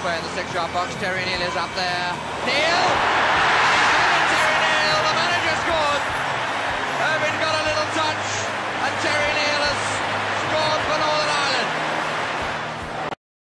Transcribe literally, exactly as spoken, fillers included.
elsewhere in the six-yard box. Terry Neill is up there. Neill!